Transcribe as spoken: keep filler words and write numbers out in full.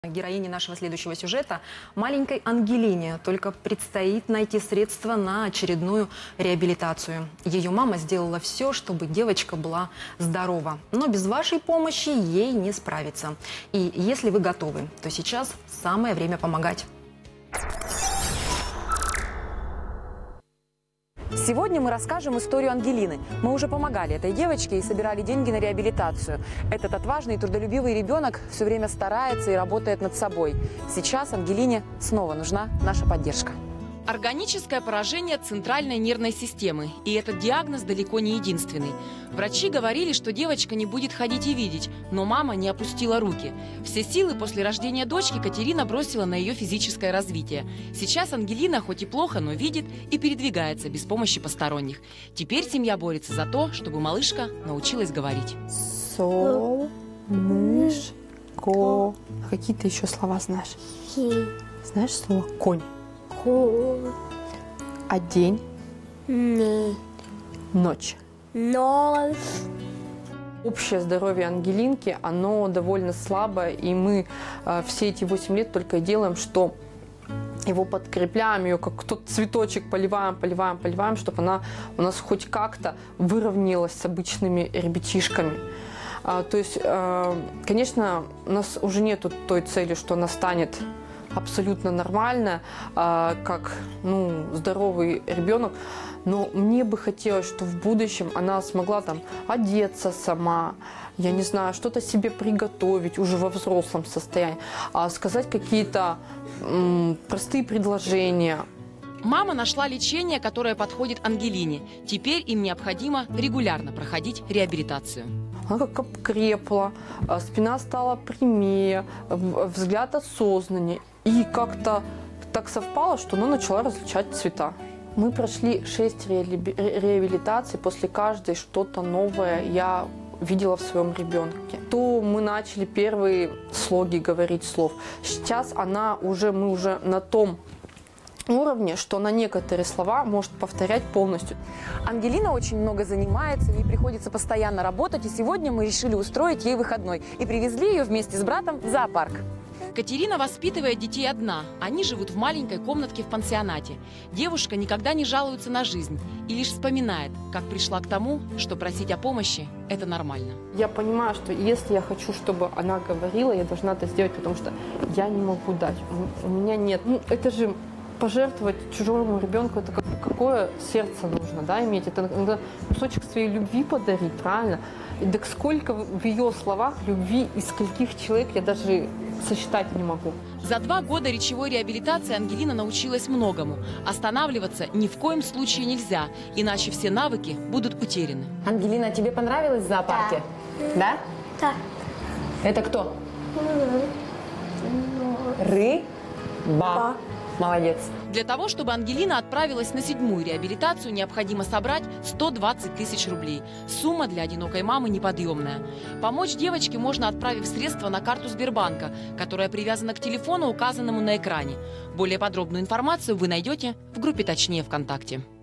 Героине нашего следующего сюжета, маленькой Ангелине, только предстоит найти средства на очередную реабилитацию. Ее мама сделала все, чтобы девочка была здорова. Но без вашей помощи ей не справиться. И если вы готовы, то сейчас самое время помогать. Сегодня мы расскажем историю Ангелины. Мы уже помогали этой девочке и собирали деньги на реабилитацию. Этот отважный и трудолюбивый ребенок все время старается и работает над собой. Сейчас Ангелине снова нужна наша поддержка. Органическое поражение центральной нервной системы. И этот диагноз далеко не единственный. Врачи говорили, что девочка не будет ходить и видеть, но мама не опустила руки. Все силы после рождения дочки Катерина бросила на ее физическое развитие. Сейчас Ангелина хоть и плохо, но видит и передвигается без помощи посторонних. Теперь семья борется за то, чтобы малышка научилась говорить. Сол, мышь, ко. А какие ты еще слова знаешь? Знаешь слово конь? А день? Не. Ночь. Ночь. Общее здоровье Ангелинки, оно довольно слабое, и мы э, все эти восемь лет только и делаем, что его подкрепляем, ее как тот цветочек поливаем, поливаем, поливаем, чтобы она у нас хоть как-то выровнялась с обычными ребятишками. А, то есть, э, конечно, у нас уже нету той цели, что она станет абсолютно нормально, а, как ну, здоровый ребенок. Но мне бы хотелось, что в будущем она смогла там одеться сама, я не знаю, что-то себе приготовить уже во взрослом состоянии, а сказать какие-то м, простые предложения. Мама нашла лечение, которое подходит Ангелине. Теперь им необходимо регулярно проходить реабилитацию. Она как окрепла, спина стала прямее, взгляд осознаннее. И как-то так совпало, что она начала различать цвета. Мы прошли шесть реабилитаций, после каждой что-то новое я видела в своем ребенке. То мы начали первые слоги говорить слов. Сейчас она уже, мы уже на том уровне, что на некоторые слова может повторять полностью. Ангелина очень много занимается, ей приходится постоянно работать, и сегодня мы решили устроить ей выходной и привезли ее вместе с братом в зоопарк. Катерина воспитывает детей одна. Они живут в маленькой комнатке в пансионате. Девушка никогда не жалуется на жизнь и лишь вспоминает, как пришла к тому, что просить о помощи – это нормально. Я понимаю, что если я хочу, чтобы она говорила, я должна это сделать, потому что я не могу дать. У меня нет. Ну, это же пожертвовать чужому ребенку, это какое сердце нужно, да, иметь. Это иногда кусочек своей любви подарить, правильно? И так сколько в ее словах любви и скольких человек я даже сосчитать не могу. За два года речевой реабилитации Ангелина научилась многому. Останавливаться ни в коем случае нельзя, иначе все навыки будут утеряны. Ангелина, тебе понравилось в зоопарке? Да? Да. Это кто? Рыба. Молодец. Для того, чтобы Ангелина отправилась на седьмую реабилитацию, необходимо собрать сто двадцать тысяч рублей. Сумма для одинокой мамы неподъемная. Помочь девочке можно, отправив средства на карту Сбербанка, которая привязана к телефону, указанному на экране. Более подробную информацию вы найдете в группе «Точнее» ВКонтакте.